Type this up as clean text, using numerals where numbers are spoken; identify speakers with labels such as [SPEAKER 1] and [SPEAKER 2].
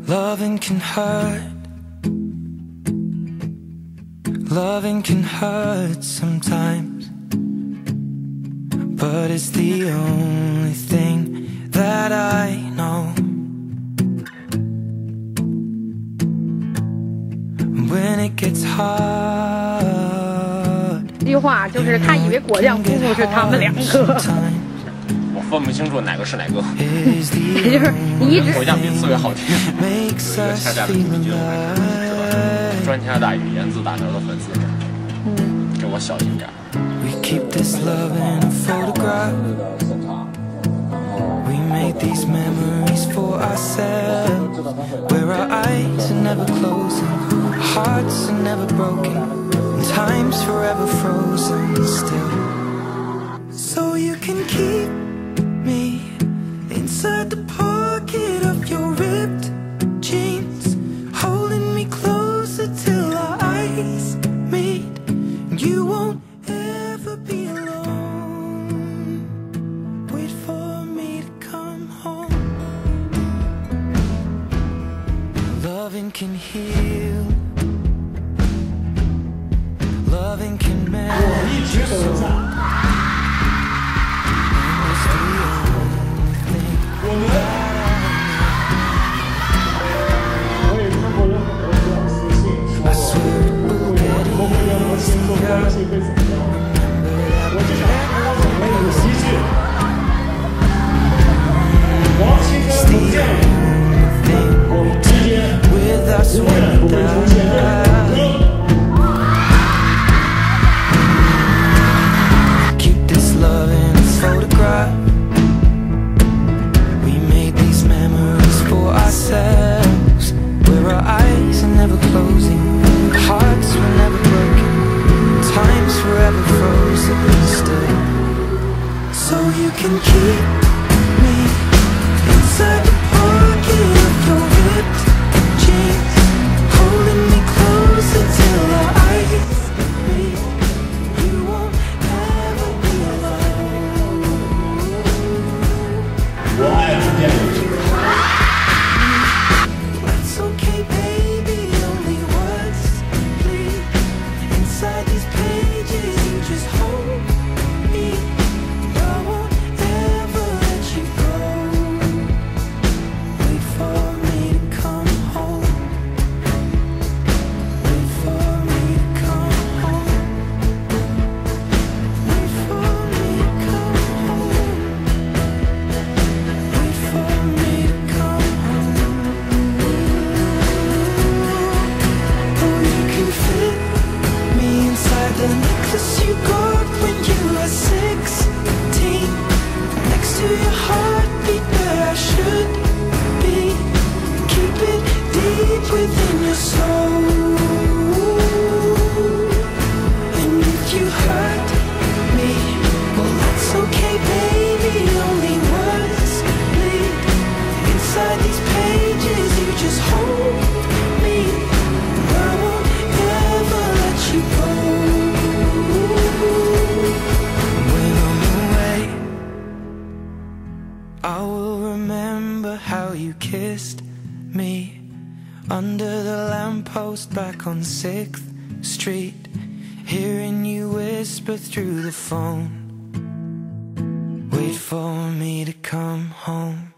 [SPEAKER 1] Loving can hurt. Loving can hurt sometimes, but it's the only thing that I know. When it gets hard,
[SPEAKER 2] 这句话就是他以为果酱夫妇是他们两个。
[SPEAKER 3] 我分不清楚哪个是哪个。
[SPEAKER 2] 也就是你一直
[SPEAKER 3] 果酱比刺猬好听。我有一个掐架的秘诀，我还是知道专家打语言字打头的粉丝。给我小心点。
[SPEAKER 1] We keep this love in a photograph. We made these memories for ourselves, where our eyes are never closing, hearts are never broken, and time's forever frozen still. So you can keep me inside the pocket of your ripped jeans, holding me closer till our eyes meet. You won't ever be alone. Wait for me to come home. Loving can heal. Loving can mend. Keep this love in a photograph. We made these memories for ourselves, where our eyes are never closing, hearts were never broken, time's forever frozen still. So you can keep me inside the pocket of your ripped jeans, holding me closer till our eyes meet. You won't ever be alone.
[SPEAKER 4] 我爱听电影。
[SPEAKER 1] It's okay, baby, only words bleed inside these pages. You just hold me. I won't ever let you go. Wait for me to come home. Wait for me to come home. Wait for me to come home. Wait for me to come home. Oh, you can fit me inside the necklace you got when you were 16, next to your heartbeat where I should be. Keep it deep within your soul. And if you hurt me, well, that's okay, baby. Only words bleed inside these pages. You just hold me. I won't ever let you go. When I'm away, I will remember how you kissed me under the lamppost back on 6th Street, hearing you whisper through the phone. Wait for me to come home.